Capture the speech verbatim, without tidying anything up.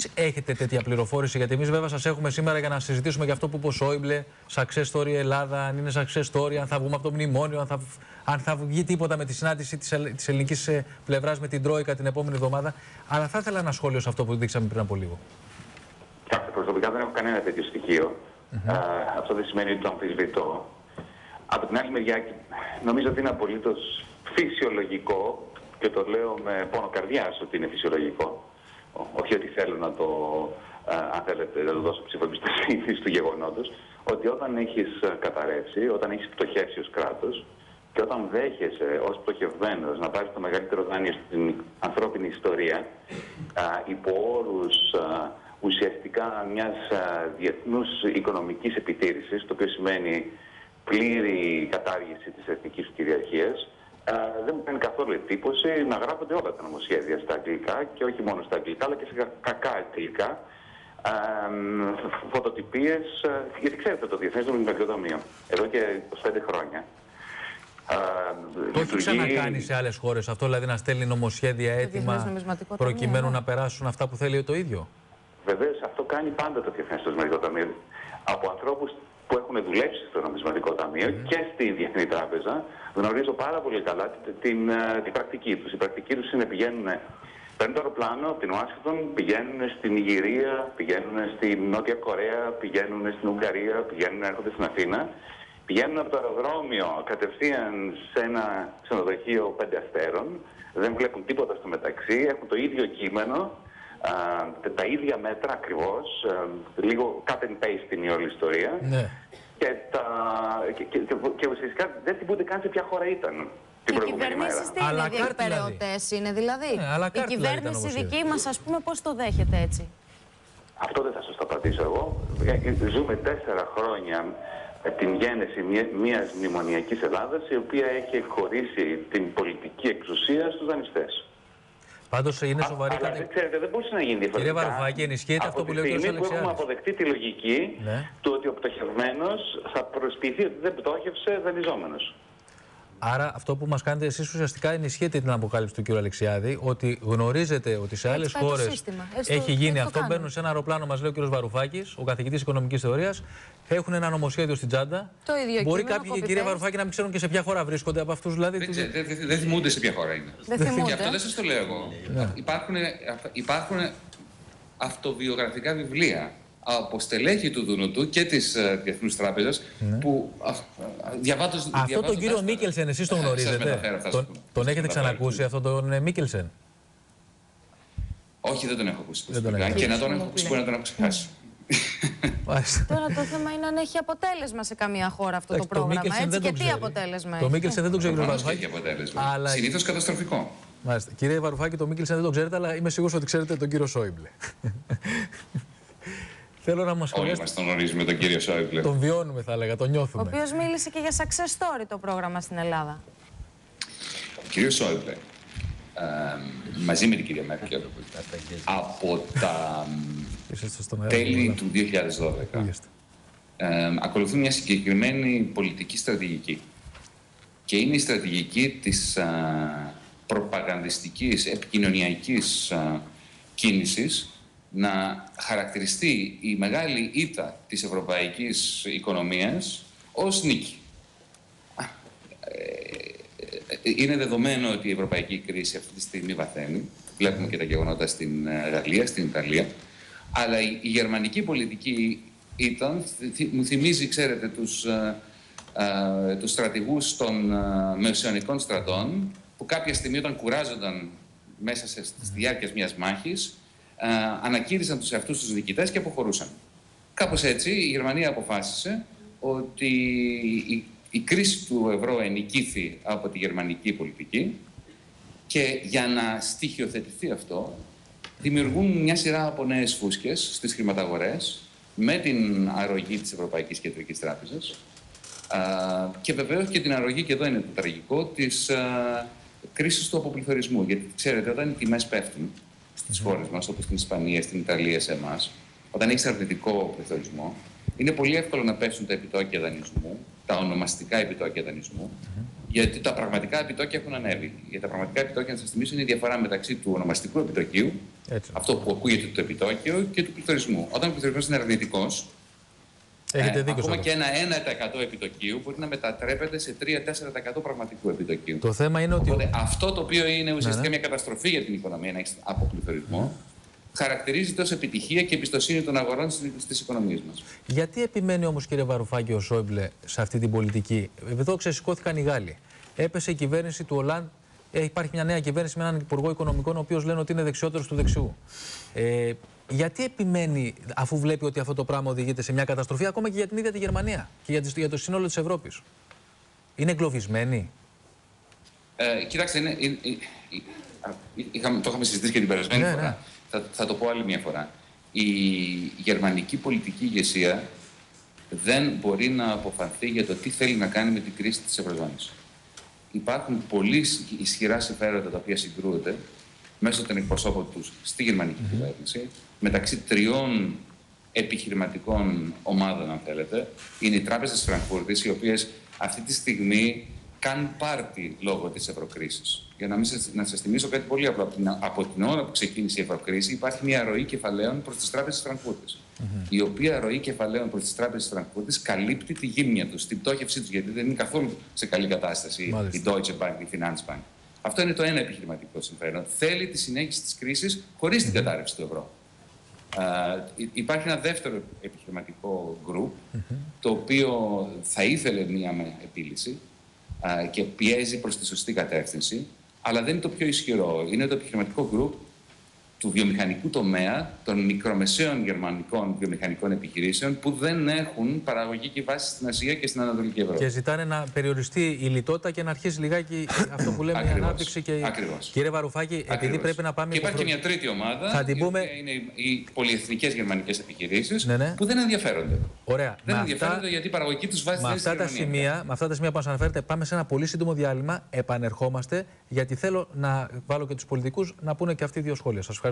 Έχετε τέτοια πληροφόρηση? Γιατί εμείς βέβαια σας έχουμε σήμερα για να συζητήσουμε για αυτό που είπε ο Σόιμπλε, success story Ελλάδα, αν είναι success story, αν θα βγούμε από το μνημόνιο, αν θα, αν θα βγει τίποτα με τη συνάντηση της, της ελληνικής πλευράς με την Τρόικα την επόμενη εβδομάδα. Αλλά θα ήθελα ένα σχόλιο σε αυτό που δείξαμε πριν από λίγο. Προσωπικά δεν έχω κανένα τέτοιο στοιχείο. Mm-hmm. uh, αυτό δεν σημαίνει ότι το αμφισβητώ. Από την άλλη μεριά, νομίζω ότι είναι απολύτως φυσιολογικό, και το λέω με πόνο καρδιάς ότι είναι φυσιολογικό. Όχι ότι θέλω να το, uh, αν θέλετε, να το δώσω ψήφο εμπιστοσύνης του γεγονότος, ότι όταν έχεις καταρρεύσει, όταν έχεις πτωχεύσει ως κράτος και όταν δέχεσαι ως πτωχευμένος να πάρεις το μεγαλύτερο δάνειο στην ανθρώπινη ιστορία, uh, υπό όρους uh, ουσιαστικά μιας uh, διεθνούς οικονομικής επιτήρησης, το οποίο σημαίνει πλήρη κατάργηση της εθνικής κυριαρχίας, uh, δεν μου κάνει καθόλου εντύπωση να γράφονται όλα τα νομοσχέδια στα αγγλικά και όχι μόνο στα αγγλικά, αλλά και σε κακά αγγλικά, uh, φωτοτυπίες, uh, γιατί ξέρετε το Διεθνές Νομισματικό Ταμείο εδώ και είκοσι πέντε χρόνια. Το έχει ξανακάνει σε άλλες χώρες αυτό, δηλαδή να στέλνει νομοσχέδια έτοιμα προκειμένου να περάσουν αυτά που θέλει το ίδιο? Βεβαίως, αυτό κάνει πάντα το Διεθνές Νομισματικό Ταμείο. Από ανθρώπους που έχουν δουλέψει στο Νομισματικό Ταμείο mm. και στη Διεθνή Τράπεζα, γνωρίζω πάρα πολύ καλά την, την, την πρακτική τους. Η πρακτική τους είναι πηγαίνουν, παίρνουν το αεροπλάνο από την Ουάσιγκτον, πηγαίνουν στην Ιγυρία, πηγαίνουν στην Νότια Κορέα, πηγαίνουν στην Ουγγαρία, πηγαίνουν, έρχονται στην Αθήνα. Πηγαίνουν από το αεροδρόμιο κατευθείαν σε ένα ξενοδοχείο πέντε αστέρων, δεν βλέπουν τίποτα στο μεταξύ, έχουν το ίδιο κείμενο, α, τα ίδια μέτρα ακριβώς, α, λίγο cut and paste είναι η όλη ιστορία. Ναι. Και, τα, και, και, και, και ουσιαστικά δεν θυμούνται καν σε ποια χώρα ήταν την οι προηγούμενη μέρα. Οι κυβερνήσεις τι είναι, διεκπεραιωτές είναι δηλαδή? Ναι, η κυβέρνηση δηλαδή, δική μας, ας πούμε, πώς το δέχεται έτσι? Αυτό δεν θα σας το απαντήσω εγώ. Ζούμε τέσσερα χρόνια την γέννηση μιας μνημονιακής Ελλάδας, η οποία έχει χωρίσει την πολιτική εξουσία στους δανειστές. Πάντως είναι σοβαρή κατηγορία. Αλλά ξέρετε, δεν μπορούσε να γίνει διαφορετικά. Κύριε Βαρουφάκη, ενισχύεται αυτό που λέει ο κ. Αλεξιάδης. Από τη στιγμή που έχουμε αποδεχτεί τη λογική ναι. του ότι ο πτωχευμένος θα προσποιηθεί ότι δεν πτώχευσε δανειζόμενος. Άρα αυτό που μας κάνετε εσείς ουσιαστικά ενισχύεται την αποκάλυψη του κ. Αλεξιάδη, ότι γνωρίζετε ότι σε άλλες χώρες έχει γίνει αυτό. Κάνουμε. Μπαίνουν σε ένα αεροπλάνο, μας λέει ο κ. Βαρουφάκης, ο καθηγητής οικονομικής θεωρίας, έχουν ένα νομοσχέδιο στην τσάντα. Το ίδιο Μπορεί κάποιοι, κυρία Βαρουφάκη, να μην ξέρουν και σε ποια χώρα βρίσκονται από αυτούς. Δηλαδή, δεν, ξέ, δεν, δεν θυμούνται σε ποια χώρα είναι. Δεν θυμούνται. Και αυτό δεν σας το λέω εγώ. Ναι. Υπάρχουν, υπάρχουν αυτοβιογραφικά βιβλία από στελέχη του Δουνουτού και της uh, Διεθνούς Τράπεζας ναι. που uh, διαβάζω. Αυτό τον κύριο Μίκελσεν, εσείς τον γνωρίζετε? Τον, τον έχετε ξανακούσει αυτόν τον Μίκελσεν? Όχι, δεν τον έχω ακούσει. Δεν τον έχω. Και να τον έχω ακούσει, μπορεί να τον έχω ξεχάσει. Τώρα το θέμα είναι αν έχει αποτέλεσμα σε καμία χώρα αυτό το πρόγραμμα. Έτσι, και τι αποτέλεσμα έχει? Το Μίκελσεν δεν το ξέρει. Συνήθως καταστροφικό. Κύριε Βαρουφάκη, το Μίκελσεν δεν το ξέρετε, αλλά είμαι σίγουρος ότι ξέρετε τον κύριο Σόιμπλε. Θέλω να μας σχολιάσετε. Όλοι μας τον γνωρίζουμε τον κύριο Σόιμπλε. Τον βιώνουμε, θα έλεγα, τον νιώθουμε. Ο οποίος μίλησε και για success story το πρόγραμμα στην Ελλάδα. Ο κύριος Σόιμπλε, ε, μαζί με την κυρία Μέρκελ, από τα τέλη του δύο χιλιάδες δώδεκα, ε, ακολουθούν μια συγκεκριμένη πολιτική στρατηγική. Και είναι η στρατηγική της ε, προπαγανδιστικής, επικοινωνιακής ε, κίνησης να χαρακτηριστεί η μεγάλη ήττα της ευρωπαϊκής οικονομίας ως νίκη. Είναι δεδομένο ότι η ευρωπαϊκή κρίση αυτή τη στιγμή βαθαίνει. Βλέπουμε και τα γεγονότα στην Γαλλία, στην Ιταλία. Αλλά η, η γερμανική πολιτική ήταν, μου θυμίζει, ξέρετε, τους, α, α, τους στρατηγούς των α, μεσαιωνικών στρατών, που κάποια στιγμή όταν κουράζονταν μέσα σε, στη διάρκεια μιας μάχης, Uh, ανακήρυσαν τους εαυτούς τους νικητές και αποχωρούσαν. Κάπως έτσι η Γερμανία αποφάσισε ότι η, η κρίση του ευρώ ενοικήθη από τη γερμανική πολιτική και για να στοιχειοθετηθεί αυτό δημιουργούν μια σειρά από νέες φούσκες στις χρηματαγορές με την αρρωγή της Ευρωπαϊκής Κεντρικής Τράπεζας uh, και βεβαίως και την αρρωγή, και εδώ είναι το τραγικό, της uh, κρίσης του αποπληθωρισμού. Γιατί ξέρετε, όταν οι τιμές πέφτουν στις χώρες μας, όπως στην Ισπανία, στην Ιταλία, σε εμάς, όταν έχεις αρνητικό πληθωρισμό, είναι πολύ εύκολο να πέσουν τα επιτόκια δανεισμού, τα ονομαστικά επιτόκια δανεισμού, mm-hmm. γιατί τα πραγματικά επιτόκια έχουν ανέβει. Γιατί τα πραγματικά επιτόκια, να σας θυμίσω, είναι η διαφορά μεταξύ του ονομαστικού επιτοκίου Αυτό που ακούγεται το επιτόκιο και του πληθωρισμού. Όταν ο πληθωρισμός είναι αρνητικός, Έχετε ε, δίκιο, ακόμα σας. και ένα ένα τοις εκατό επιτοκίου μπορεί να μετατρέπεται σε τρία με τέσσερα τοις εκατό πραγματικού επιτοκίου. Το θέμα είναι ότι. Οπότε, αυτό το οποίο είναι ουσιαστικά ναι, ναι. μια καταστροφή για την οικονομία, να έχει αποπληθωρισμό, χαρακτηρίζεται ως επιτυχία και εμπιστοσύνη των αγορών στις οικονομίες μας. Γιατί επιμένει όμως, κύριε Βαρουφάκη, ο Σόιμπλε σε αυτή την πολιτική? Εδώ ξεσηκώθηκαν οι Γάλλοι. Έπεσε η κυβέρνηση του Ολάντ. Ε, υπάρχει μια νέα κυβέρνηση με έναν υπουργό οικονομικών, ο οποίος λένε ότι είναι δεξιότερος του δεξιού. Ε, γιατί επιμένει, αφού βλέπει ότι αυτό το πράγμα οδηγείται σε μια καταστροφή, ακόμα και για την ίδια τη Γερμανία και για, για το σύνολο της Ευρώπης? Είναι εγκλωβισμένοι? Ε, κοιτάξτε, είναι, είναι, είναι, είχαμε, το είχαμε συζητήσει και την περασμένη ναι, φορά. Ναι. Θα, θα το πω άλλη μια φορά. Η γερμανική πολιτική ηγεσία δεν μπορεί να αποφανθεί για το τι θέλει να κάνει με την κρίση της Ευρωζώνης. Υπάρχουν πολύ ισχυρά συμφέροντα τα οποία συγκρούονται μέσω των εκπροσώπων τους στη γερμανική mm-hmm. κυβέρνηση, μεταξύ τριών επιχειρηματικών ομάδων, αν θέλετε. Είναι οι τράπεζες της Φραγκφούρτης, οι οποίες αυτή τη στιγμή κάνουν πάρτι λόγω της ευρωκρίσης. Για να, μην σας, να σας θυμίσω κάτι πολύ απλό. Από την, από την ώρα που ξεκίνησε η ευρωκρίση, υπάρχει μια ροή κεφαλαίων προς τις τράπεζες της Φραγκφούρτης. Mm-hmm. Η οποία ροή κεφαλαίων προς τις τράπεζες της Φραγκφούρτης καλύπτει τη γύμνια τους, την πτώχευσή τους, γιατί δεν είναι καθόλου σε καλή κατάσταση Μάλιστα. η Deutsche Bank, η Finanzbank. Αυτό είναι το ένα επιχειρηματικό συμφέρον. Θέλει τη συνέχιση της κρίσης χωρίς mm-hmm. την κατάρρευση του ευρώ. Uh, υπάρχει ένα δεύτερο επιχειρηματικό group, mm-hmm. το οποίο θα ήθελε μία επίλυση uh, και πιέζει προς τη σωστή κατεύθυνση, αλλά δεν είναι το πιο ισχυρό. Είναι το επιχειρηματικό group του βιομηχανικού τομέα των μικρομεσαίων γερμανικών βιομηχανικών επιχειρήσεων που δεν έχουν παραγωγική βάση στην Ασία και στην Ανατολική Ευρώπη. Και ζητάνε να περιοριστεί η λιτότητα και να αρχίσει λιγάκι αυτό που λέμε η ανάπτυξη. Και... Ακριβώς. Κύριε Βαρουφάκη, επειδή Ακριβώς. πρέπει να πάμε. Και υπάρχει και μια τρίτη ομάδα, θα την η πούμε... οποία είναι οι πολυεθνικές γερμανικές επιχειρήσεις, ναι, ναι. που δεν ενδιαφέρονται. Ωραία. Δεν με ενδιαφέρονται αυτά... γιατί η παραγωγική τους βάση με δεν αυτά, τα σημεία, με αυτά τα σημεία που μας αναφέρετε, πάμε σε ένα πολύ σύντομο διάλειμμα. Επανερχόμαστε, γιατί θέλω να βάλω και τους πολιτικούς να πούνε και αυτοί δύο σχόλια. Σας ευχαριστώ.